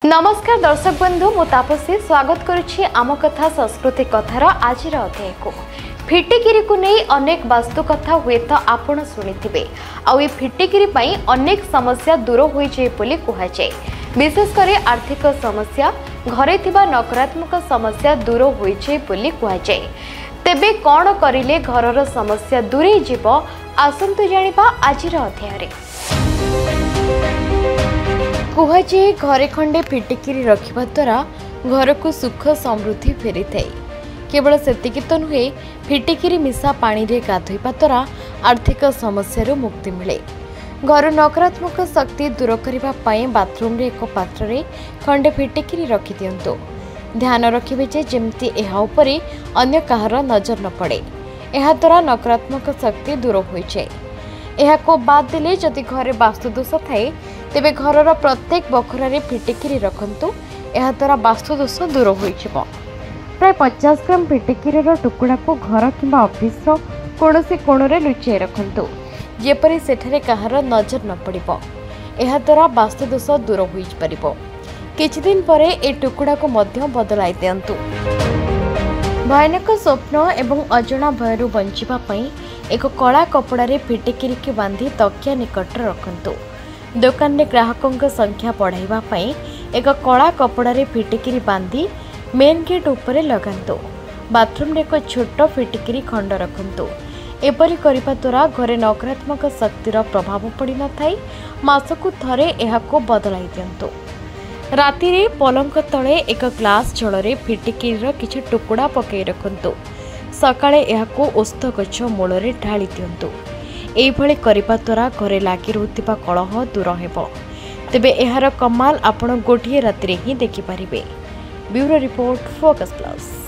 नमस्कार दर्शक बंधु मु तापसी स्वागत करुछि आम कथा संस्कृति कथार आज अध्याय को फिटिकिरी को नहीं अनेक वास्तु कथा हुए तो आपण शुणिथिबे आउ ए फिटिकिरी पई अनेक समस्या दूर होई जे बोली कुहा जाय। विशेष करे आर्थिक समस्या घरे थिबा नकारात्मक समस्या दूर होई जे बोली कुहा जाय। तेबे कोन करिले घरर समस्या दूरे जीव आसंतु जानिबा आजिर अध्याय रे। कुहाଯାଏ घरे खंडे फिटिकिरी रखिबा द्वारा घर को सुख समृद्धि फेरी थाए। केवल सेतिकी तो नुहे, फिटिकिरी मिसा पानी रे गाधोइबा द्वारा आर्थिक समस्या मुक्ति मिले। घर नकारात्मक शक्ति दूर करबा पई बाथरूम रे एक पात्र रे खंडे फिटिकिरी रखि दियंतु। ध्यान रखिबे जे जेमती एहा उपरे अन्य काहर नजर न पड़े। एहा द्वारा नकारात्मक शक्ति दूर होई जाए। एहा को बाद दिले जदि घरे वास्तु दोष थाए तेबे घरर प्रत्येक बखरारे फिटिकिरी रखंतु। एहा द्वारा वास्तु दोष दूर होई जिवो। प्राय 50 ग्राम फिटिकिरीर टुकुड़ा को घर किंबा ऑफिस कोनोसी कोणरे लुचाई रखंतु, जेपरि सेठरे काहर नजर न पड़िबो। एहा द्वारा वास्तु दोष दूर होई परिबो। किछि दिन परे ए टुकुड़ा को मध्य बदलाई दियंतु। भयानक स्वप्न एवं अजଣା भयरु बंचिबा पई एक कला कपड़ा रे फिटिकिरी के बांधी तकिया निकट रखंतु। दुकान में ग्राहकों संख्या बढ़ाइबा पई एक कला कपड़ा रे फिटिकिरी बांधी मेन गेट उपरे लगांतु। बाथरूम रे एक छोट फिटिकिरी खंड रखंतु। एपरि करिबा द्वारा घरे नकारात्मक शक्तिर प्रभाव पड़ी न थाई। मासकु थरे एहाको बदलाई दियंतु। राति रे पलंक तले एक ग्लास जल रे फिटिकिरीर किछि टुकुड़ा पकई रखंतु। सकाळे एहाको ओस्थ गछ मूल रे ढाली दियंतु। एभଳି करिबा द्वारा घरे लागी रहउतिबा कलह दूर हेबो। तेबे एहार कमाल आपण गोटिए राति रे ही देखि परिबे। Bureau report, focus plus.